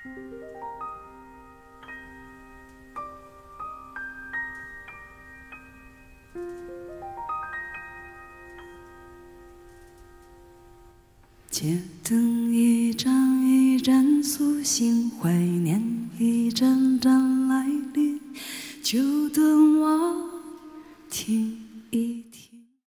街灯一盏一盏苏醒，怀念一盏盏来临，就等我听。